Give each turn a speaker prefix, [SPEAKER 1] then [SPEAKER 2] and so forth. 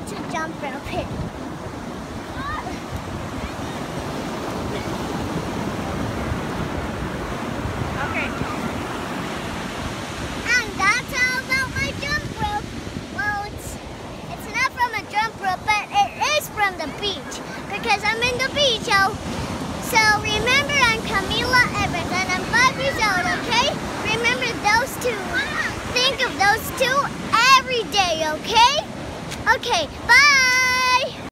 [SPEAKER 1] want to jump rope here.
[SPEAKER 2] Okay.
[SPEAKER 1] And that's all about my jump rope. Well, it's not from a jump rope, but it is from the beach because I'm in the beach. So remember, I'm Camila Evans and I'm 5 years old. Okay? Remember those two. Think of those two every day. Okay? Okay. Bye.